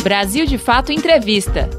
Brasil de Fato Entrevista.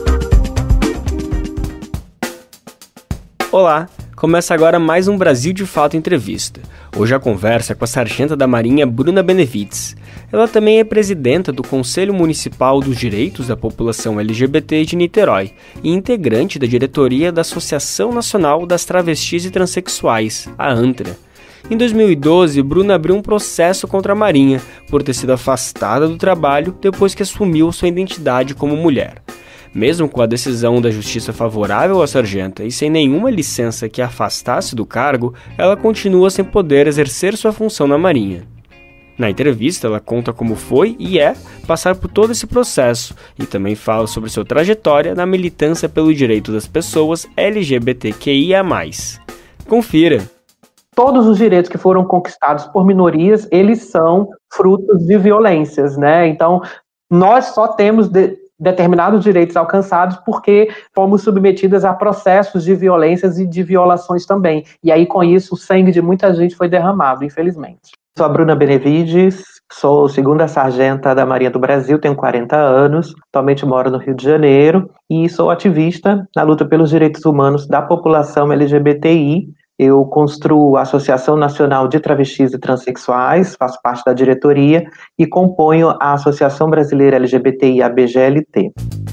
Olá, começa agora mais um Brasil de Fato Entrevista. Hoje a conversa é com a sargenta da Marinha Bruna Benevides. Ela também é presidenta do Conselho Municipal dos Direitos da População LGBT de Niterói e integrante da diretoria da Associação Nacional das Travestis e Transsexuais, a ANTRA. Em 2012, Bruna abriu um processo contra a Marinha por ter sido afastada do trabalho depois que assumiu sua identidade como mulher. Mesmo com a decisão da justiça favorável à sargenta e sem nenhuma licença que a afastasse do cargo, ela continua sem poder exercer sua função na Marinha. Na entrevista, ela conta como foi e é passar por todo esse processo e também fala sobre sua trajetória na militância pelo direito das pessoas LGBTQIA+. Confira! Todos os direitos que foram conquistados por minorias, eles são frutos de violências, né? Então, nós só temos determinados direitos alcançados porque fomos submetidas a processos de violências e de violações também. E aí, com isso, o sangue de muita gente foi derramado, infelizmente. Sou a Bruna Benevides, sou segunda sargenta da Marinha do Brasil, tenho 40 anos, atualmente moro no Rio de Janeiro e sou ativista na luta pelos direitos humanos da população LGBTI. Eu construo a Associação Nacional de Travestis e Transsexuais, faço parte da diretoria e componho a Associação Brasileira LGBTI ABGLT.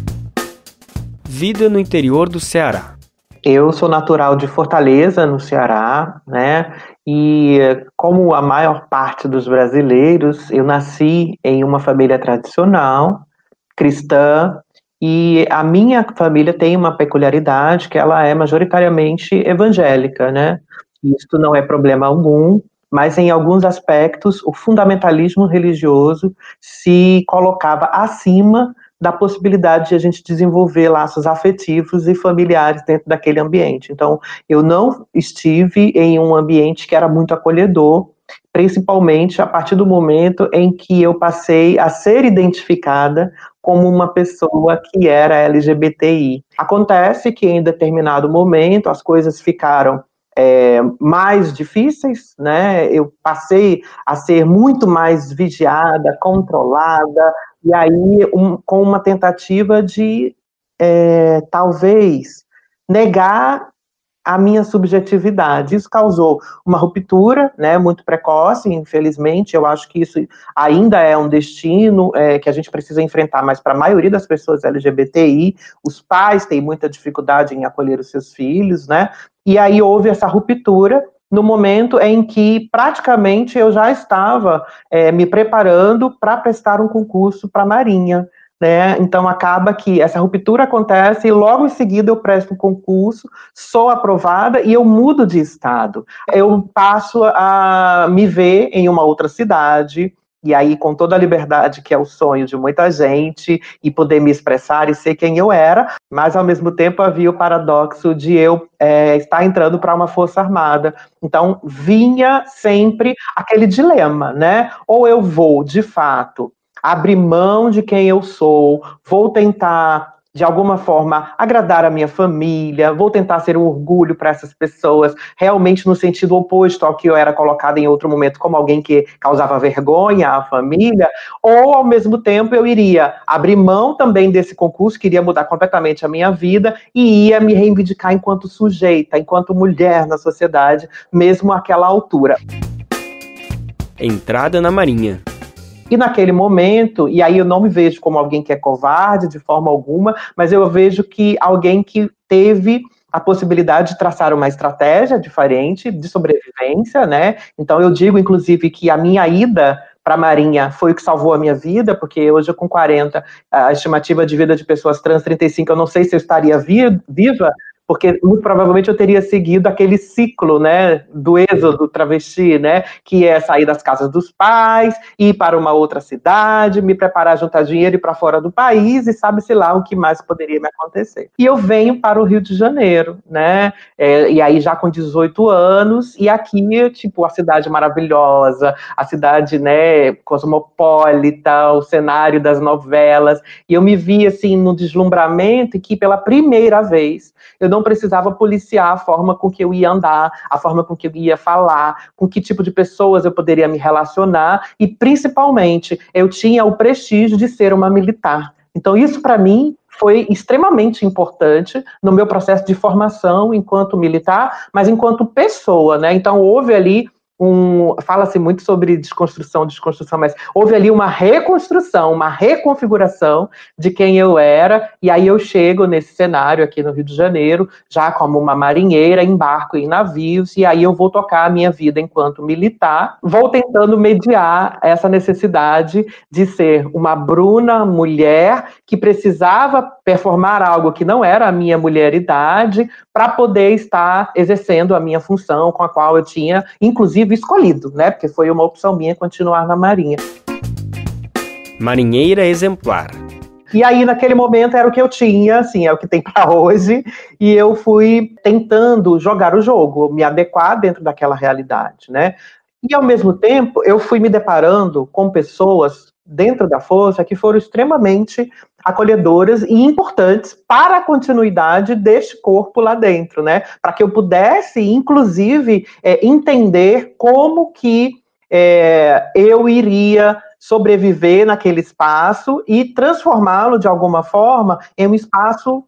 Vida no interior do Ceará. Eu sou natural de Fortaleza, no Ceará, né? E como a maior parte dos brasileiros, eu nasci em uma família tradicional, cristã, e a minha família tem uma peculiaridade que ela é majoritariamente evangélica, né? Isso não é problema algum, mas em alguns aspectos o fundamentalismo religioso se colocava acima da possibilidade de a gente desenvolver laços afetivos e familiares dentro daquele ambiente. Então, eu não estive em um ambiente que era muito acolhedor, principalmente a partir do momento em que eu passei a ser identificada como uma pessoa que era LGBTI. Acontece que em determinado momento as coisas ficaram mais difíceis, né? Eu passei a ser muito mais vigiada, controlada, e aí com uma tentativa de talvez negar a minha subjetividade. Isso causou uma ruptura, né, muito precoce, infelizmente. Eu acho que isso ainda é um destino que a gente precisa enfrentar, mas para a maioria das pessoas LGBTI, os pais têm muita dificuldade em acolher os seus filhos, né? E aí houve essa ruptura no momento em que praticamente eu já estava me preparando para prestar um concurso para a Marinha. Né? Então acaba que essa ruptura acontece e logo em seguida eu presto um concurso, sou aprovada e eu mudo de estado. Eu passo a me ver em uma outra cidade, e aí com toda a liberdade que é o sonho de muita gente, e poder me expressar e ser quem eu era, mas ao mesmo tempo havia o paradoxo de eu estar entrando para uma força armada. Então vinha sempre aquele dilema, né? Ou eu vou, de fato, abrir mão de quem eu sou, vou tentar, de alguma forma, agradar a minha família, vou tentar ser um orgulho para essas pessoas, realmente no sentido oposto ao que eu era colocada em outro momento como alguém que causava vergonha à família, ou ao mesmo tempo eu iria abrir mão também desse concurso, que iria mudar completamente a minha vida e ia me reivindicar enquanto sujeita, enquanto mulher na sociedade, mesmo àquela altura. Entrada na Marinha. E naquele momento, e aí eu não me vejo como alguém que é covarde de forma alguma, mas eu vejo que alguém que teve a possibilidade de traçar uma estratégia diferente de sobrevivência, né? Então eu digo, inclusive, que a minha ida para a Marinha foi o que salvou a minha vida, porque hoje eu com 40, a estimativa de vida de pessoas trans 35, eu não sei se eu estaria viva, porque muito provavelmente eu teria seguido aquele ciclo, né, do êxodo travesti, né, que é sair das casas dos pais, ir para uma outra cidade, me preparar, juntar dinheiro e ir para fora do país, e sabe-se lá o que mais poderia me acontecer. E eu venho para o Rio de Janeiro, né, e aí já com 18 anos, e aqui, tipo, a cidade maravilhosa, a cidade, né, cosmopolita, o cenário das novelas, e eu me vi, assim, no deslumbramento, e que pela primeira vez eu não precisava policiar a forma com que eu ia andar, a forma com que eu ia falar, com que tipo de pessoas eu poderia me relacionar, e principalmente eu tinha o prestígio de ser uma militar. Então isso para mim foi extremamente importante no meu processo de formação enquanto militar, mas enquanto pessoa, né? Então houve ali fala-se muito sobre desconstrução, mas houve ali uma reconstrução, uma reconfiguração de quem eu era, e aí eu chego nesse cenário aqui no Rio de Janeiro, já como uma marinheira, embarco em navios, e aí eu vou tocar a minha vida enquanto militar, vou tentando mediar essa necessidade de ser uma Bruna mulher que precisava performar algo que não era a minha mulheridade, para poder estar exercendo a minha função com a qual eu tinha, inclusive, escolhido, né? Porque foi uma opção minha continuar na Marinha. Marinheira exemplar. E aí, naquele momento, era o que eu tinha, assim, é o que tem para hoje, e eu fui tentando jogar o jogo, me adequar dentro daquela realidade, né? E, ao mesmo tempo, eu fui me deparando com pessoas dentro da Força que foram extremamente acolhedoras e importantes para a continuidade deste corpo lá dentro, né? Para que eu pudesse, inclusive, entender como que eu iria sobreviver naquele espaço e transformá-lo, de alguma forma, em um espaço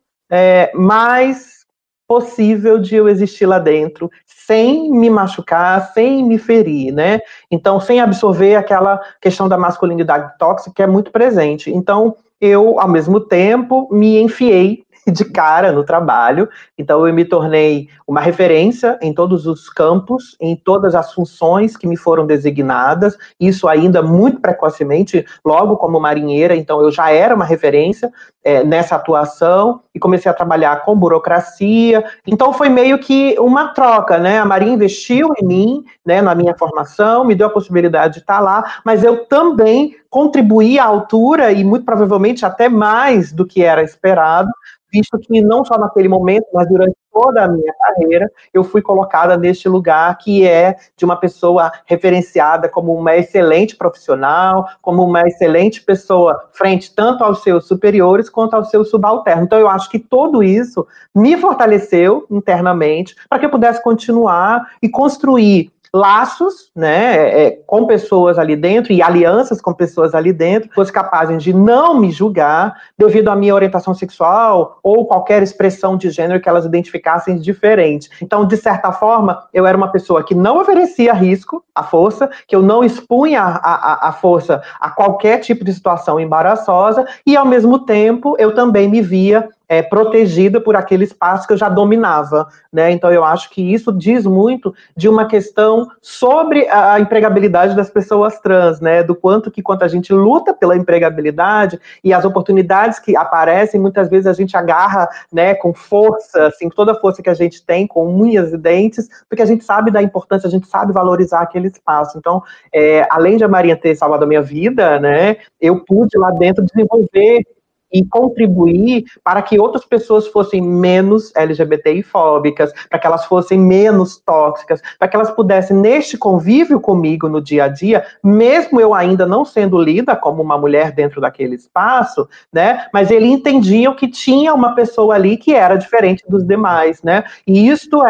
mais possível de eu existir lá dentro, sem me machucar, sem me ferir, né? Então, sem absorver aquela questão da masculinidade tóxica que é muito presente. Então, eu, ao mesmo tempo, me enfiei de cara no trabalho, então eu me tornei uma referência em todos os campos, em todas as funções que me foram designadas, isso ainda muito precocemente, logo como marinheira, então eu já era uma referência nessa atuação, e comecei a trabalhar com burocracia, então foi meio que uma troca, né? A Marinha investiu em mim, né, na minha formação, me deu a possibilidade de estar lá, mas eu também contribuí à altura, e muito provavelmente até mais do que era esperado, visto que não só naquele momento, mas durante toda a minha carreira, eu fui colocada neste lugar que é de uma pessoa referenciada como uma excelente profissional, como uma excelente pessoa frente tanto aos seus superiores quanto aos seus subalternos. Então eu acho que tudo isso me fortaleceu internamente para que eu pudesse continuar e construir laços, né, com pessoas ali dentro e alianças com pessoas ali dentro, fosse capazes de não me julgar devido à minha orientação sexual ou qualquer expressão de gênero que elas identificassem diferente. Então, de certa forma, eu era uma pessoa que não oferecia risco à força, que eu não expunha a força a qualquer tipo de situação embaraçosa e, ao mesmo tempo, eu também me via protegida por aquele espaço que eu já dominava, né? Então eu acho que isso diz muito de uma questão sobre a empregabilidade das pessoas trans, né? Do quanto a gente luta pela empregabilidade e as oportunidades que aparecem, muitas vezes a gente agarra, né, com força, assim, toda a força que a gente tem, com unhas e dentes, porque a gente sabe da importância, a gente sabe valorizar aquele espaço. Então, além de a Marinha ter salvado a minha vida, né, eu pude lá dentro desenvolver e contribuir para que outras pessoas fossem menos LGBTI-fóbicas, para que elas fossem menos tóxicas, para que elas pudessem, neste convívio comigo no dia a dia, mesmo eu ainda não sendo lida como uma mulher dentro daquele espaço, né, mas eles entendiam que tinha uma pessoa ali que era diferente dos demais, né, e isto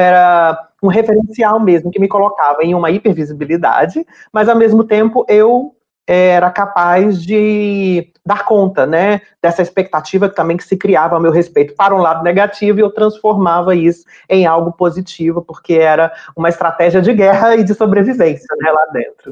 era um referencial mesmo, que me colocava em uma hipervisibilidade, mas ao mesmo tempo eu era capaz de dar conta, né, dessa expectativa também que se criava a meu respeito para um lado negativo, e eu transformava isso em algo positivo, porque era uma estratégia de guerra e de sobrevivência, né, lá dentro.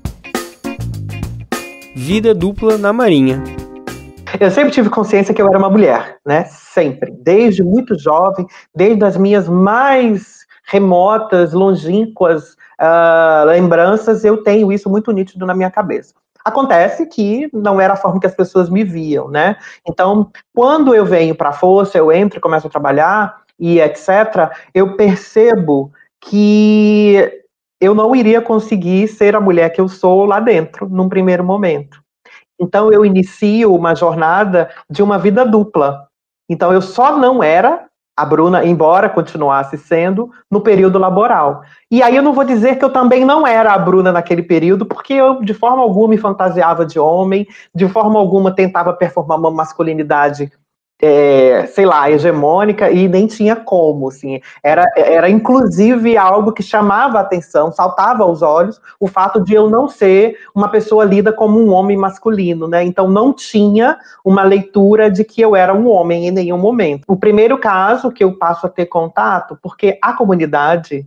Vida dupla na Marinha. Eu sempre tive consciência que eu era uma mulher, né, sempre, desde muito jovem, desde as minhas mais remotas, longínquas lembranças, eu tenho isso muito nítido na minha cabeça. Acontece que não era a forma que as pessoas me viam, né? Então, quando eu venho para a Força, eu entro e começo a trabalhar e etc., eu percebo que eu não iria conseguir ser a mulher que eu sou lá dentro, num primeiro momento. Então, eu inicio uma jornada de uma vida dupla. Então, eu só não era a Bruna, embora continuasse sendo, no período laboral. E aí eu não vou dizer que eu também não era a Bruna naquele período, porque eu de forma alguma me fantasiava de homem, de forma alguma tentava performar uma masculinidade sei lá, hegemônica, e nem tinha como, assim. Era inclusive algo que chamava a atenção, saltava aos olhos, o fato de eu não ser uma pessoa lida como um homem masculino, né? Então não tinha uma leitura de que eu era um homem em nenhum momento. O primeiro caso que eu passo a ter contato, porque a comunidade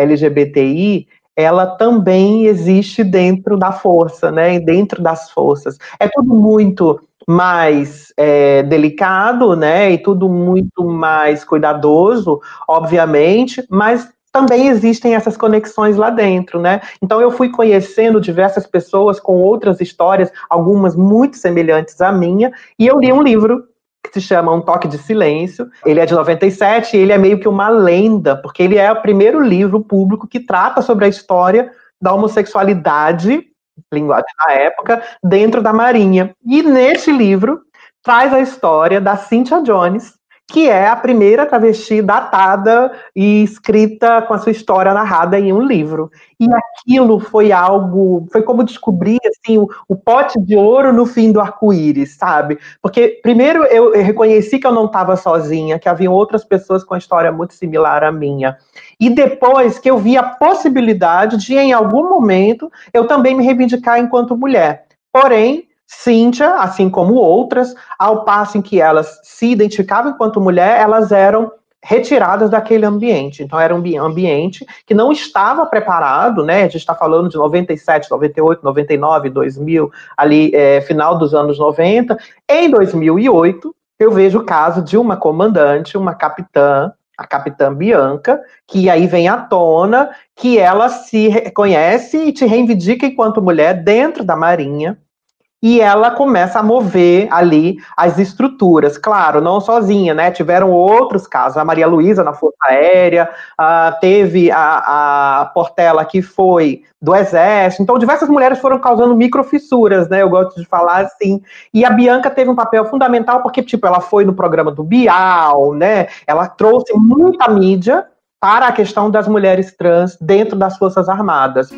LGBTI, ela também existe dentro da força, né? Dentro das forças. É tudo muito mais delicado, né, e tudo muito mais cuidadoso, obviamente, mas também existem essas conexões lá dentro, né? Então eu fui conhecendo diversas pessoas com outras histórias, algumas muito semelhantes à minha, e eu li um livro que se chama Um Toque de Silêncio. Ele é de 97 e ele é meio que uma lenda, porque ele é o primeiro livro público que trata sobre a história da homossexualidade, linguagem da época, dentro da Marinha. E nesse livro traz a história da Cynthia Jones, que é a primeira travesti datada e escrita com a sua história narrada em um livro. E aquilo foi como descobrir assim, o pote de ouro no fim do arco-íris, sabe? Porque primeiro eu reconheci que eu não estava sozinha, que haviam outras pessoas com uma história muito similar à minha. E depois que eu vi a possibilidade de, em algum momento, eu também me reivindicar enquanto mulher. Porém, Cynthia, assim como outras, ao passo em que elas se identificavam enquanto mulher, elas eram retiradas daquele ambiente. Então era um ambiente que não estava preparado, né? A gente está falando de 97, 98, 99, 2000, ali final dos anos 90. Em 2008, eu vejo o caso de uma comandante, uma capitã, a capitã Bianca, que aí vem à tona que ela se reconhece e te reivindica enquanto mulher dentro da Marinha, e ela começa a mover ali as estruturas, claro, não sozinha, né? Tiveram outros casos, a Maria Luísa na Força Aérea, teve a Portela, que foi do Exército, então diversas mulheres foram causando microfissuras, né? Eu gosto de falar assim, e a Bianca teve um papel fundamental, porque, tipo, ela foi no programa do Bial, né? Ela trouxe muita mídia para a questão das mulheres trans dentro das Forças Armadas.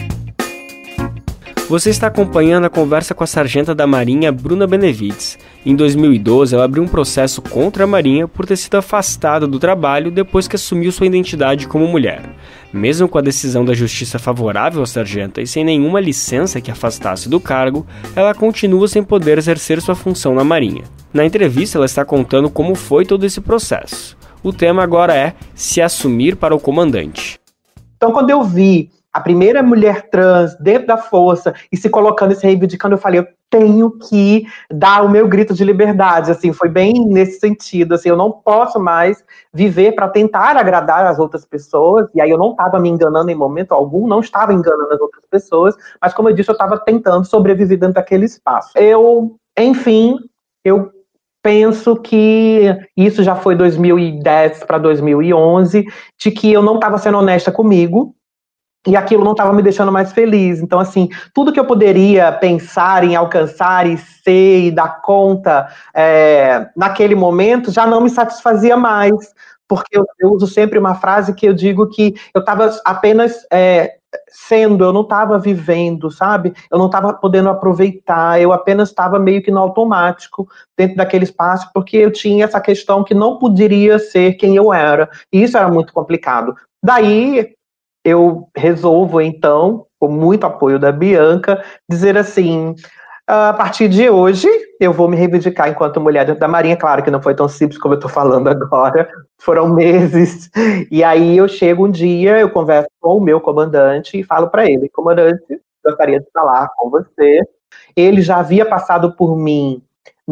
Você está acompanhando a conversa com a sargenta da Marinha, Bruna Benevides. Em 2012, ela abriu um processo contra a Marinha por ter sido afastada do trabalho depois que assumiu sua identidade como mulher. Mesmo com a decisão da justiça favorável à sargenta e sem nenhuma licença que afastasse do cargo, ela continua sem poder exercer sua função na Marinha. Na entrevista, ela está contando como foi todo esse processo. O tema agora é se assumir para o comandante. Então, quando eu vi a primeira mulher trans dentro da força e se colocando e se reivindicando, eu falei, eu tenho que dar o meu grito de liberdade, assim, foi bem nesse sentido, assim, eu não posso mais viver para tentar agradar as outras pessoas, e aí eu não estava me enganando em momento algum, não estava enganando as outras pessoas, mas como eu disse, eu estava tentando sobreviver dentro daquele espaço. Enfim, eu penso que isso já foi 2010 para 2011, de que eu não estava sendo honesta comigo, e aquilo não estava me deixando mais feliz. Então, assim, tudo que eu poderia pensar em alcançar e ser e dar conta naquele momento já não me satisfazia mais, porque eu uso sempre uma frase que eu digo que eu estava apenas sendo, eu não estava vivendo, sabe? Eu não estava podendo aproveitar, eu apenas estava meio que no automático dentro daquele espaço, porque eu tinha essa questão que não poderia ser quem eu era, e isso era muito complicado. Daí eu resolvo, então, com muito apoio da Bianca, dizer assim, a partir de hoje, eu vou me reivindicar enquanto mulher dentro da Marinha. Claro que não foi tão simples como eu estou falando agora, foram meses. E aí eu chego um dia, eu converso com o meu comandante e falo para ele, comandante, gostaria de falar com você. Ele já havia passado por mim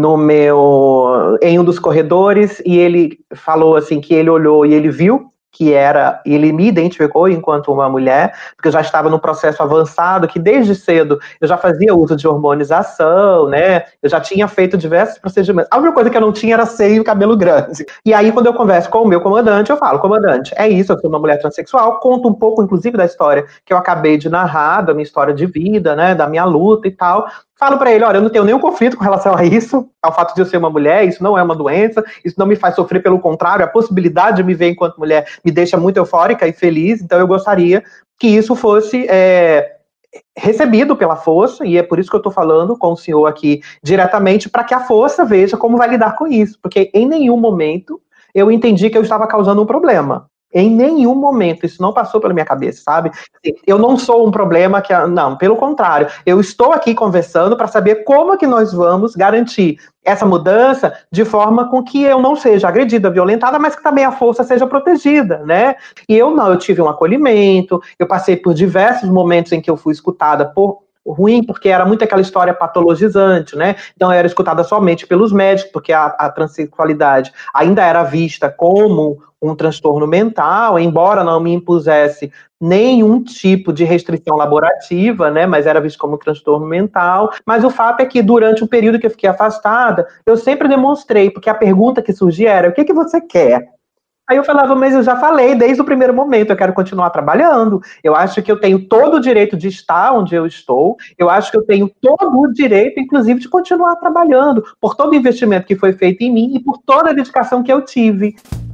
em um dos corredores, e ele falou assim, que ele olhou e ele viu ele me identificou enquanto uma mulher, porque eu já estava no processo avançado, que desde cedo eu já fazia uso de hormonização, né? Eu já tinha feito diversos procedimentos. A única coisa que eu não tinha era seio e cabelo grande. E aí, quando eu converso com o meu comandante, eu falo, comandante, é isso, eu sou uma mulher transexual, conto um pouco, inclusive, da história que eu acabei de narrar, da minha história de vida, né? Da minha luta e tal. Falo para ele, olha, eu não tenho nenhum conflito com relação a isso, ao fato de eu ser uma mulher, isso não é uma doença, isso não me faz sofrer, pelo contrário, a possibilidade de me ver enquanto mulher me deixa muito eufórica e feliz, então eu gostaria que isso fosse recebido pela força, e é por isso que eu estou falando com o senhor aqui diretamente, para que a força veja como vai lidar com isso, porque em nenhum momento eu entendi que eu estava causando um problema. Em nenhum momento, isso não passou pela minha cabeça, sabe? Eu não sou um problema que... Não, pelo contrário. Eu estou aqui conversando para saber como é que nós vamos garantir essa mudança de forma com que eu não seja agredida, violentada, mas que também a força seja protegida, né? E eu tive um acolhimento, eu passei por diversos momentos em que eu fui escutada por ruim, porque era muito aquela história patologizante, né? Então eu era escutada somente pelos médicos, porque a transexualidade ainda era vista como um transtorno mental, embora não me impusesse nenhum tipo de restrição laborativa, né, mas era visto como um transtorno mental. Mas o fato é que durante o período que eu fiquei afastada, eu sempre demonstrei, porque a pergunta que surgia era: o que você quer? Aí eu falava: mas eu já falei desde o primeiro momento, eu quero continuar trabalhando, eu acho que eu tenho todo o direito de estar onde eu estou, eu acho que eu tenho todo o direito, inclusive, de continuar trabalhando, por todo o investimento que foi feito em mim e por toda a dedicação que eu tive.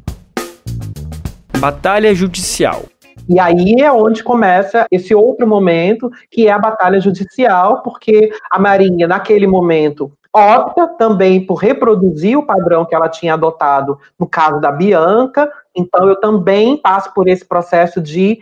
Batalha judicial. E aí é onde começa esse outro momento, que é a batalha judicial, porque a Marinha, naquele momento, opta também por reproduzir o padrão que ela tinha adotado no caso da Bianca. Então eu também passo por esse processo de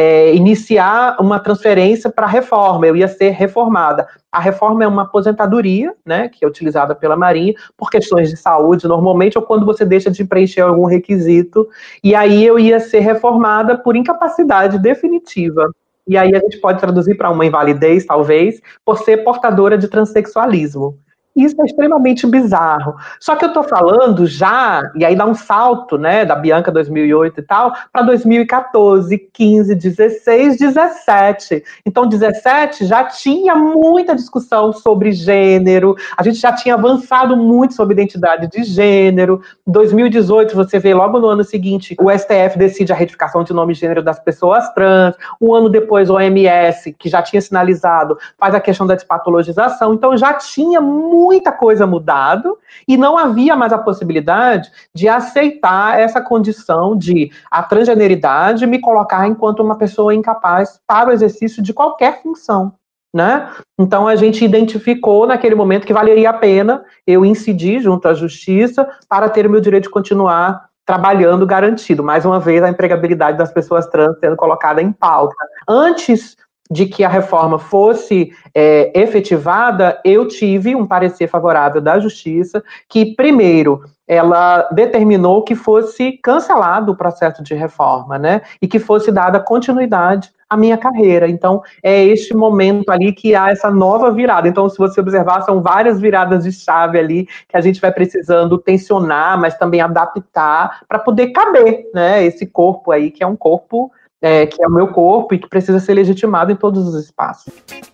iniciar uma transferência para a reforma. Eu ia ser reformada. A reforma é uma aposentadoria, né, que é utilizada pela Marinha por questões de saúde, normalmente, ou quando você deixa de preencher algum requisito. E aí eu ia ser reformada por incapacidade definitiva. E aí a gente pode traduzir para uma invalidez, talvez, por ser portadora de transexualismo. Isso é extremamente bizarro. Só que eu estou falando já, e aí dá um salto, né, da Bianca 2008 e tal, para 2014, 15, 16, 17. Então, 17 já tinha muita discussão sobre gênero, a gente já tinha avançado muito sobre identidade de gênero. Em 2018, você vê logo no ano seguinte, o STF decide a retificação de nome e gênero das pessoas trans. Um ano depois, o OMS, que já tinha sinalizado, faz a questão da despatologização. Então, já tinha muita coisa mudado e não havia mais a possibilidade de aceitar essa condição de a transgeneridade me colocar enquanto uma pessoa incapaz para o exercício de qualquer função, né? Então a gente identificou naquele momento que valeria a pena eu incidir junto à justiça para ter o meu direito de continuar trabalhando garantido. Mais uma vez, a empregabilidade das pessoas trans sendo colocada em pauta. Antes de que a reforma fosse efetivada, eu tive um parecer favorável da Justiça, que, primeiro, ela determinou que fosse cancelado o processo de reforma, né, e que fosse dada continuidade à minha carreira. Então, é este momento ali que há essa nova virada. Então, se você observar, são várias viradas de chave ali que a gente vai precisando tensionar, mas também adaptar para poder caber, né, esse corpo aí, que é um corpo que é o meu corpo e que precisa ser legitimado em todos os espaços.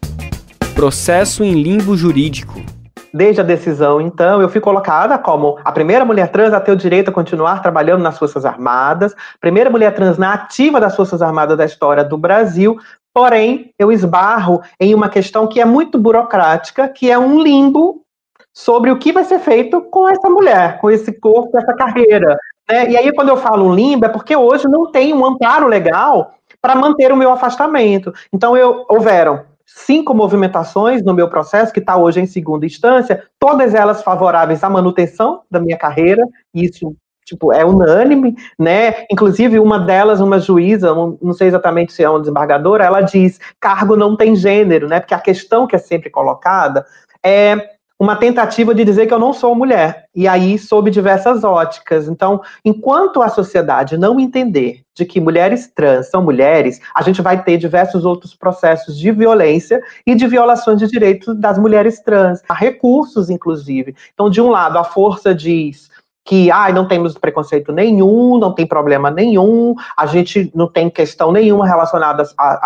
Processo em limbo jurídico. Desde a decisão, então, eu fui colocada como a primeira mulher trans a ter o direito a continuar trabalhando nas Forças Armadas, primeira mulher trans na ativa das Forças Armadas da história do Brasil, porém, eu esbarro em uma questão que é muito burocrática, que é um limbo sobre o que vai ser feito com essa mulher, com esse corpo, essa carreira. E aí, quando eu falo limbo, é porque hoje não tem um amparo legal para manter o meu afastamento. Então, houveram 5 movimentações no meu processo, que está hoje em segunda instância, todas elas favoráveis à manutenção da minha carreira, isso é unânime, né? Inclusive, uma delas, uma juíza, não sei exatamente se é uma desembargadora, ela diz: cargo não tem gênero, né? Porque a questão que é sempre colocada é uma tentativa de dizer que eu não sou mulher, e aí sob diversas óticas. Então, enquanto a sociedade não entender de que mulheres trans são mulheres, a gente vai ter diversos outros processos de violência e de violações de direitos das mulheres trans. Há recursos, inclusive. Então, de um lado, a força diz que não temos preconceito nenhum, não tem problema nenhum, a gente não tem questão nenhuma relacionada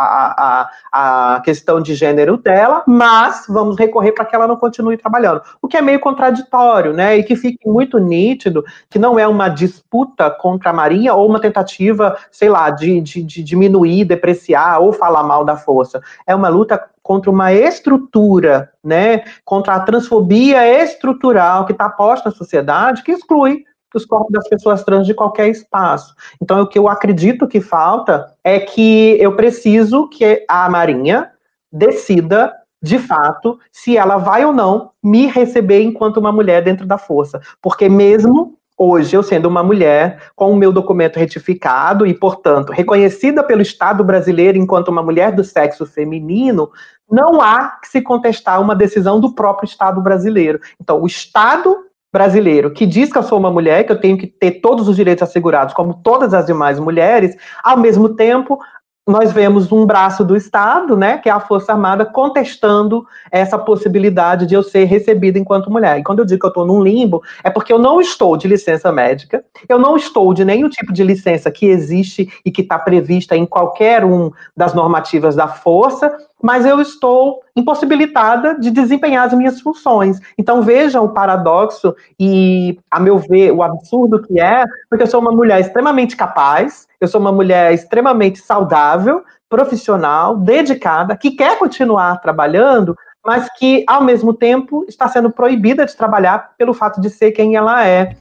à questão de gênero dela, mas vamos recorrer para que ela não continue trabalhando. O que é meio contraditório, né? E que fique muito nítido que não é uma disputa contra a Marinha ou uma tentativa, sei lá, de diminuir, depreciar ou falar mal da força. É uma luta contra uma estrutura, né, contra a transfobia estrutural que está posta na sociedade, que exclui os corpos das pessoas trans de qualquer espaço. Então, o que eu acredito que falta é que eu preciso que a Marinha decida, de fato, se ela vai ou não me receber enquanto uma mulher dentro da força. Porque mesmo hoje, eu sendo uma mulher, com o meu documento retificado e, portanto, reconhecida pelo Estado brasileiro enquanto uma mulher do sexo feminino, não há que se contestar uma decisão do próprio Estado brasileiro. Então, o Estado brasileiro, que diz que eu sou uma mulher, que eu tenho que ter todos os direitos assegurados, como todas as demais mulheres, ao mesmo tempo, nós vemos um braço do Estado, né, que é a Força Armada, contestando essa possibilidade de eu ser recebida enquanto mulher. E quando eu digo que eu estou num limbo, é porque eu não estou de licença médica, eu não estou de nenhum tipo de licença que existe e que está prevista em qualquer das normativas da Força, mas eu estou impossibilitada de desempenhar as minhas funções. Então vejam o paradoxo e, a meu ver, o absurdo que é, porque eu sou uma mulher extremamente capaz, eu sou uma mulher extremamente saudável, profissional, dedicada, que quer continuar trabalhando, mas que, ao mesmo tempo, está sendo proibida de trabalhar pelo fato de ser quem ela é.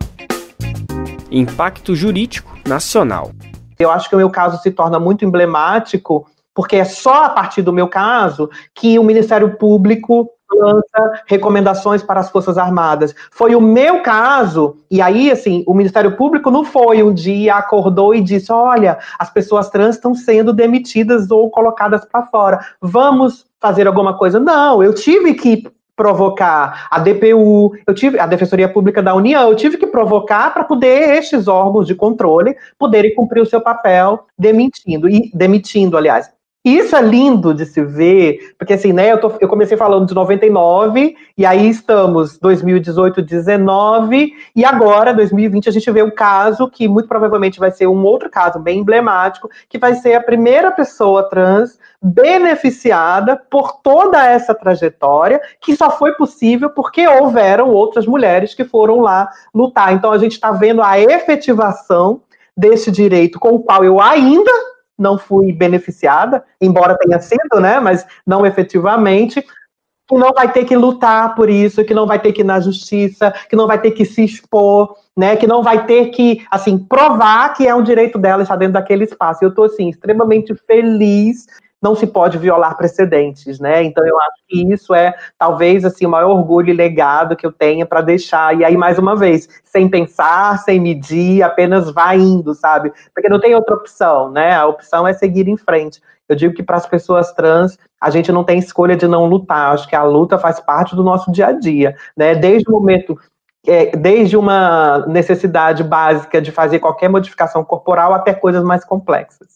Impacto jurídico nacional. Eu acho que o meu caso se torna muito emblemático, porque é só a partir do meu caso que o Ministério Público lança recomendações para as Forças Armadas. Foi o meu caso, e aí, assim, o Ministério Público não foi um dia, acordou e disse, olha, as pessoas trans estão sendo demitidas ou colocadas para fora, vamos fazer alguma coisa. Não, eu tive que provocar a DPU, a Defensoria Pública da União, eu tive que provocar para poder estes órgãos de controle poderem cumprir o seu papel demitindo, aliás. E isso é lindo de se ver, porque assim, né, eu comecei falando de 99, e aí estamos 2018, 19, e agora, 2020, a gente vê um caso que muito provavelmente vai ser um outro caso bem emblemático, que vai ser a primeira pessoa trans beneficiada por toda essa trajetória, que só foi possível porque houveram outras mulheres que foram lá lutar. Então a gente está vendo a efetivação desse direito com o qual eu ainda não fui beneficiada, embora tenha sido, né, mas não efetivamente, que não vai ter que lutar por isso, que não vai ter que ir na justiça, que não vai ter que se expor, né, que não vai ter que, assim, provar que é um direito dela estar dentro daquele espaço. Eu estou, assim, extremamente feliz. Não se pode violar precedentes, né? Então eu acho que isso é, talvez, assim, o maior orgulho e legado que eu tenha para deixar. E aí, mais uma vez, sem pensar, sem medir, apenas vai indo, sabe? Porque não tem outra opção, né? A opção é seguir em frente. Eu digo que para as pessoas trans, a gente não tem escolha de não lutar. Acho que a luta faz parte do nosso dia a dia, né? Desde o momento... desde uma necessidade básica de fazer qualquer modificação corporal até coisas mais complexas.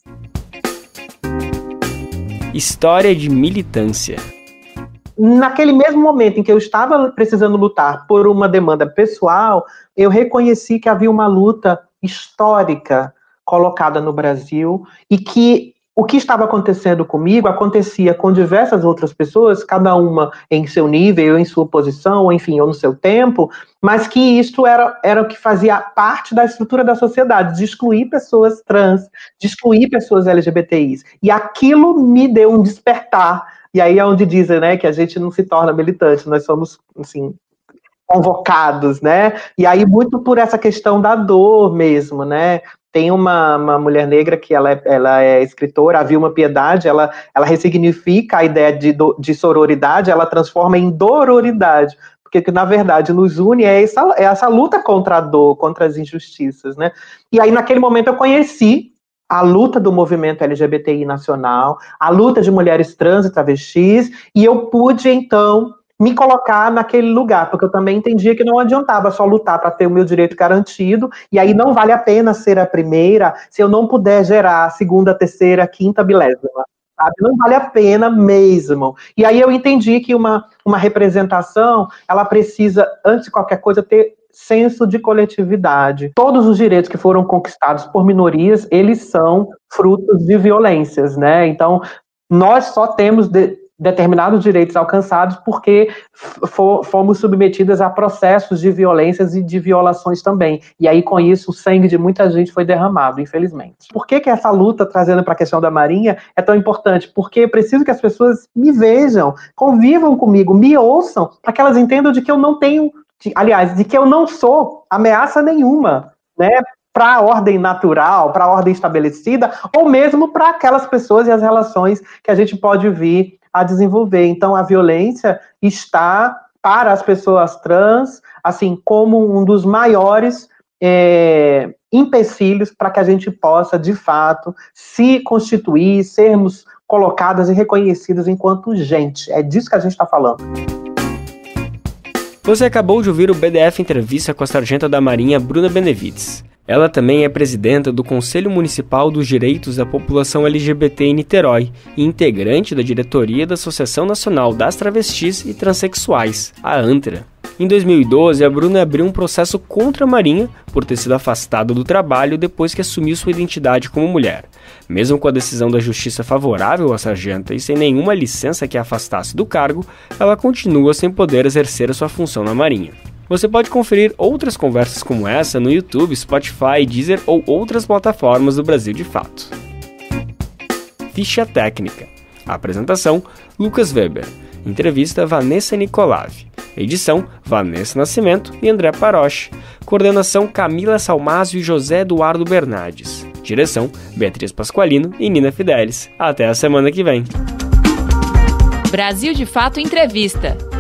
História de militância. Naquele mesmo momento em que eu estava precisando lutar por uma demanda pessoal, eu reconheci que havia uma luta histórica colocada no Brasil e que o que estava acontecendo comigo acontecia com diversas outras pessoas, cada uma em seu nível, em sua posição, enfim, ou no seu tempo, mas que isso era o que fazia parte da estrutura da sociedade, de excluir pessoas trans, de excluir pessoas LGBTIs. E aquilo me deu um despertar. E aí é onde dizem, né, que a gente não se torna militante, nós somos, assim, convocados, né? E aí muito por essa questão da dor mesmo, né? Tem uma mulher negra que ela é escritora, a Vilma Piedade, ela ressignifica a ideia de sororidade, ela transforma em dororidade, porque que, na verdade, nos une é essa luta contra a dor, contra as injustiças, né? E aí, naquele momento, eu conheci a luta do movimento LGBTI nacional, a luta de mulheres trans e travestis, e eu pude, então, me colocar naquele lugar, porque eu também entendia que não adiantava só lutar para ter o meu direito garantido, e aí não vale a pena ser a primeira se eu não puder gerar a segunda, terceira, quinta bilésima, sabe? Não vale a pena mesmo. E aí eu entendi que uma representação, ela precisa, antes de qualquer coisa, ter senso de coletividade. Todos os direitos que foram conquistados por minorias, eles são frutos de violências, né? Então, nós só temos determinados direitos alcançados porque fomos submetidas a processos de violências e de violações também. E aí, com isso, o sangue de muita gente foi derramado, infelizmente. Por que essa luta, trazendo para a questão da Marinha, é tão importante? Porque eu preciso que as pessoas me vejam, convivam comigo, me ouçam, para que elas entendam de que eu não tenho, de que eu não sou ameaça nenhuma, né? Para a ordem natural, para a ordem estabelecida, ou mesmo para aquelas pessoas e as relações que a gente pode vir a desenvolver. Então, a violência está, para as pessoas trans, assim, como um dos maiores empecilhos para que a gente possa, de fato, se constituir, sermos colocadas e reconhecidas enquanto gente. É disso que a gente está falando. Você acabou de ouvir o BDF Entrevista com a Sargenta da Marinha Bruna Benevides. Ela também é presidenta do Conselho Municipal dos Direitos da População LGBT em Niterói e integrante da diretoria da Associação Nacional das Travestis e Transsexuais, a ANTRA. Em 2012, a Bruna abriu um processo contra a Marinha por ter sido afastada do trabalho depois que assumiu sua identidade como mulher. Mesmo com a decisão da justiça favorável à sargenta e sem nenhuma licença que a afastasse do cargo, ela continua sem poder exercer a sua função na Marinha. Você pode conferir outras conversas como essa no YouTube, Spotify, Deezer ou outras plataformas do Brasil de Fato. Ficha técnica. Apresentação, Lucas Weber. Entrevista, Vanessa Nicolave. Edição, Vanessa Nascimento e André Paroche. Coordenação, Camila Salmásio e José Eduardo Bernardes. Direção, Beatriz Pasqualino e Nina Fidelis. Até a semana que vem. Brasil de Fato Entrevista.